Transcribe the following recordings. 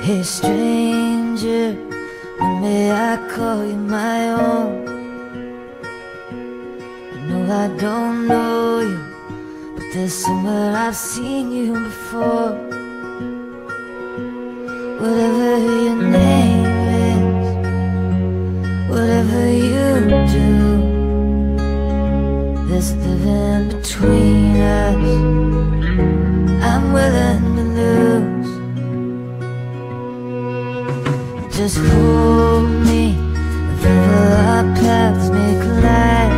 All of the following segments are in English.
Hey stranger, when may I call you my own? I know I don't know you, but there's somewhere I've seen you before. Whatever your name is, whatever you do, there's living between us I'm willing to lose. Just hold me, wherever our paths may collide.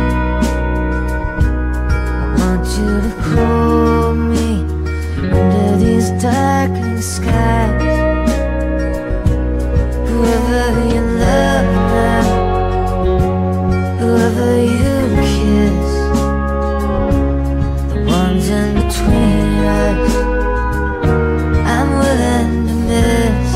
I want you to hold me under these darkening skies. Whoever you love now, whoever you kiss, the ones in between us I'm willing to miss.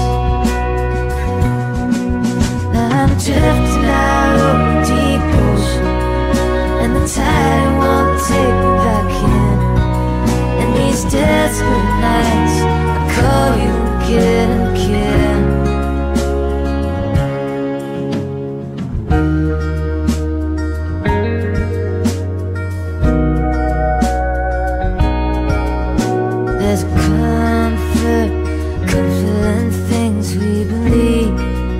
Drifting out over a deep ocean, and the tide won't take me back in. And these desperate nights I call you again and again. There's comfort in things we believe.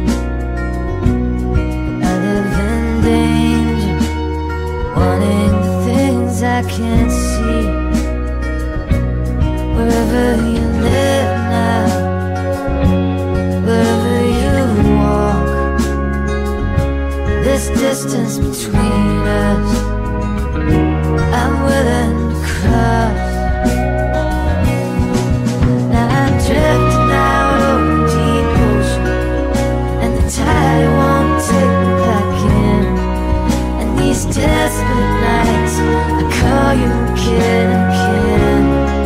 I can't see. Wherever you live now, wherever you walk, this distance between us I'm willing to cross. Now I'm drifting out over a deep ocean, and the tide won't take me back in. And these desperate nights I call you again and again.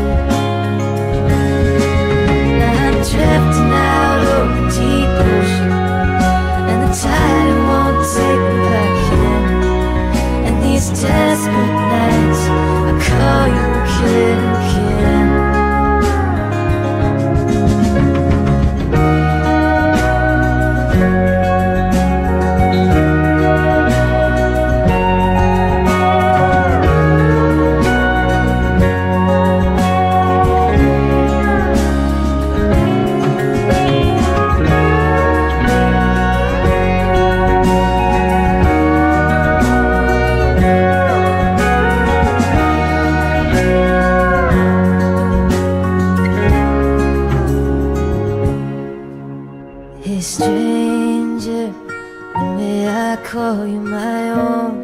Now I'm drifting out over the deep ocean, and the tide won't take me back in. And these desperate nights I call you again and again. Hey stranger, when may I call you my own?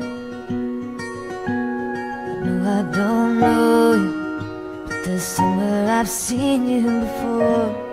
I know I don't know you, but there's somewhere I've seen you before.